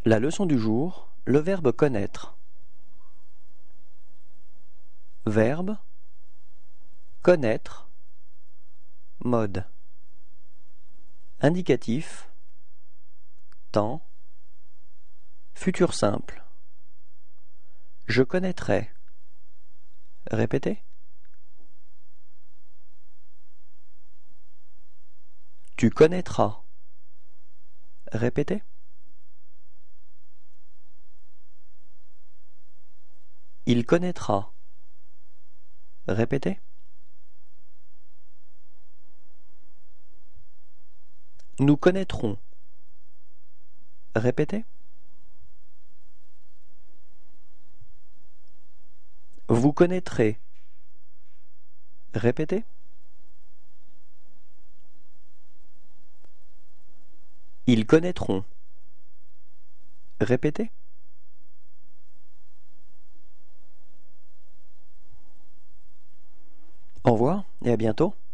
La leçon du jour, le verbe connaître. Verbe, connaître, mode. Indicatif, temps, futur simple. Je connaîtrai. Répétez. Tu connaîtras. Répétez. Il connaîtra. Répétez. Nous connaîtrons. Répétez. Vous connaîtrez. Répétez. Ils connaîtront. Répétez. Au revoir et à bientôt.